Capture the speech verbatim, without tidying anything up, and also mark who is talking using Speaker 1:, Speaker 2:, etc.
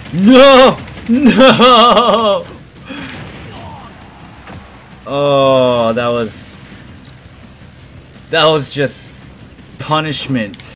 Speaker 1: No! No! Oh, that was... That was just punishment.